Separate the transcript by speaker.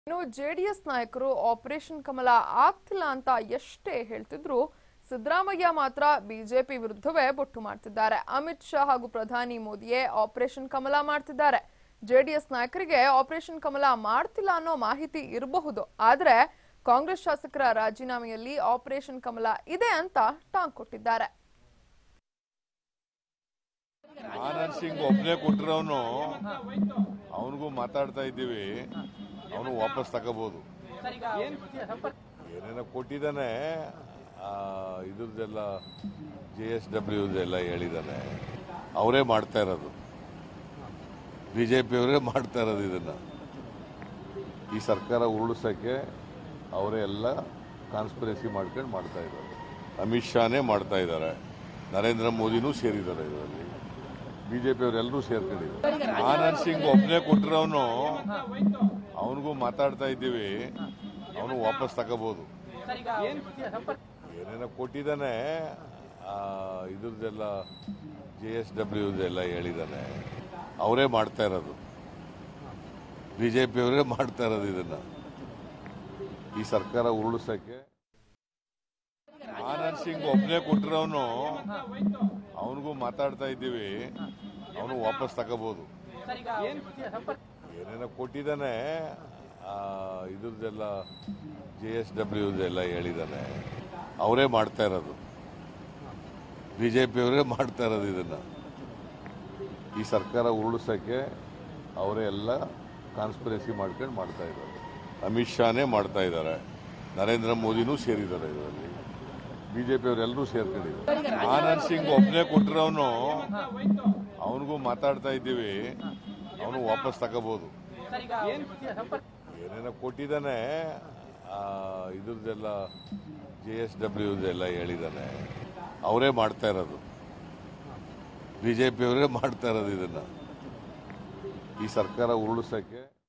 Speaker 1: ಇನ್ನು ಜೆಡಿಎಸ್ ನಾಯಕರು ಆಪರೇಷನ್ ಕಮಲ ಆಗ್ತಿಲ್ಲ ಅಂತ ಎಷ್ಟೇ ಹೇಳ್ತಿದ್ರು ಸಿದ್ದರಾಮಯ್ಯ ಮಾತ್ರ ಬಿಜೆಪಿ ವಿರುದ್ಧವೇ ಬೊಟ್ಟು ಮಾಡ್ತಿದ್ದಾರೆ. ಅಮಿತ್ ಶಾ ಹಾಗೂ ಪ್ರಧಾನಿ ಮೋದಿಯೇ ಆಪರೇಷನ್ ಕಮಲ ಮಾಡ್ತಿದ್ದಾರೆ. ಜೆಡಿಎಸ್ ನಾಯಕರಿಗೆ ಆಪರೇಷನ್ ಕಮಲ ಮಾಡ್ತಿಲ್ಲ ಅನ್ನೋ ಮಾಹಿತಿ ಇರಬಹುದು, ಆದ್ರೆ ಕಾಂಗ್ರೆಸ್ ಶಾಸಕರ ರಾಜೀನಾಮೆಯಲ್ಲಿ ಆಪರೇಷನ್ ಕಮಲ ಇದೆ ಅಂತ ಟಾಂಗ್ ಕೊಟ್ಟಿದ್ದಾರೆ.
Speaker 2: ಆನಂದ್ ಸಿಂಗ್ ಒಬ್ಬನೇ ಕೊಟ್ಟಿರೋನು ಅವನಿಗೂ ಮಾತಾಡ್ತಾ ಇದ್ದೀವಿ, ಅವನು ವಾಪಸ್ ತಗೋಬಹುದು. ಏನೇನೋ ಕೊಟ್ಟಿದ್ದಾನೆ, ಇದ್ರದ್ದೆಲ್ಲ JSW ಹೇಳಿದ್ದಾನೆ. ಅವರೇ ಮಾಡ್ತಾ ಇರೋದು, ಬಿಜೆಪಿ ಅವರೇ ಮಾಡ್ತಾ ಇರೋದು. ಇದನ್ನ ಈ ಸರ್ಕಾರ ಉರುಳಿಸೋಕ್ಕೆ ಅವರೇ ಎಲ್ಲ ಕಾನ್ಸ್ಪಿರಸಿ ಮಾಡ್ಕೊಂಡು ಮಾಡ್ತಾ ಇದ್ದಾರೆ. ಅಮಿತ್ ಶಾನೇ ಮಾಡ್ತಾ ಇದ್ದಾರೆ, ನರೇಂದ್ರ ಮೋದಿನೂ ಸೇರಿದ್ದಾರೆ, ಇದರಲ್ಲಿ ಬಿಜೆಪಿ ಅವರೆಲ್ಲರೂ ಸೇರ್ಕೊಂಡಿದ್ದಾರೆ. ಆನಂದ್ ಸಿಂಗ್ ಒಬ್ಬನೇ ಕೊಟ್ಟಿರೋನು ಅವನಿಗೂ ಮಾತಾಡ್ತಾ ಇದ್ದೀವಿ, ಅವನು ವಾಪಸ್ ತಗೋಬಹುದು. ಏನೇನೋ ಕೊಟ್ಟಿದ್ದಾನೆ, ಇದ್ರದ್ದೆಲ್ಲ JSW ಹೇಳಿದ್ದಾನೆ. ಅವರೇ ಮಾಡ್ತಾ ಇರೋದು, ಬಿಜೆಪಿ ಅವರೇ ಮಾಡ್ತಾ ಇರೋದು. ಇದನ್ನ ಈ ಸರ್ಕಾರ ಉರುಳಿಸೋಕ್ಕೆ ಆನಂದ್ ಸಿಂಗ್ ಒಬ್ಬನೇ ಕೊಟ್ಟಿರೋನು ಅವನಿಗೂ ಮಾತಾಡ್ತಾ ಇದ್ದೀವಿ, ಅವನು ವಾಪಸ್ ತಗೋಬಹುದು. ಏನೇನೋ ಕೊಟ್ಟಿದ್ದಾನೆ, ಇದ್ರದ್ದೆಲ್ಲ JSW ಹೇಳಿದ್ದಾನೆ. ಅವರೇ ಮಾಡ್ತಾ ಇರೋದು, ಬಿಜೆಪಿ ಅವರೇ ಮಾಡ್ತಾ ಇರೋದು. ಇದನ್ನ ಈ ಸರ್ಕಾರ ಉರುಳಿಸೋಕ್ಕೆ ಅವರೇ ಎಲ್ಲ ಕಾನ್ಸ್ಪಿರಸಿ ಮಾಡ್ಕೊಂಡು ಮಾಡ್ತಾ ಇದ್ದಾರೆ. ಅಮಿತ್ ಶಾನೇ ಮಾಡ್ತಾ ಇದ್ದಾರೆ, ನರೇಂದ್ರ ಮೋದಿನೂ ಸೇರಿದ್ದಾರೆ, ಇದರಲ್ಲಿ ಬಿಜೆಪಿ ಅವರೆಲ್ಲರೂ ಸೇರ್ಕೊಂಡಿದ್ದಾರೆ. ಆನಂದ್ ಸಿಂಗ್ ಒಬ್ಬನೇ ಕೊಟ್ಟಿರೋನು ಅವನಿಗೂ ಮಾತಾಡ್ತಾ ಇದ್ದೀವಿ, ಅವನು ವಾಪಸ್ ತಗೋಬಹುದು. ಏನೇನೋ ಕೊಟ್ಟಿದ್ದಾನೆ, ಇದ್ರದ್ದೆಲ್ಲ JSW ಹೇಳಿದ್ದಾನೆ. ಅವರೇ ಮಾಡ್ತಾ ಇರೋದು, ಬಿಜೆಪಿ ಅವರೇ ಮಾಡ್ತಾ ಇರೋದು. ಇದನ್ನ ಈ ಸರ್ಕಾರ ಉರುಳಿಸೋಕ್ಕೆ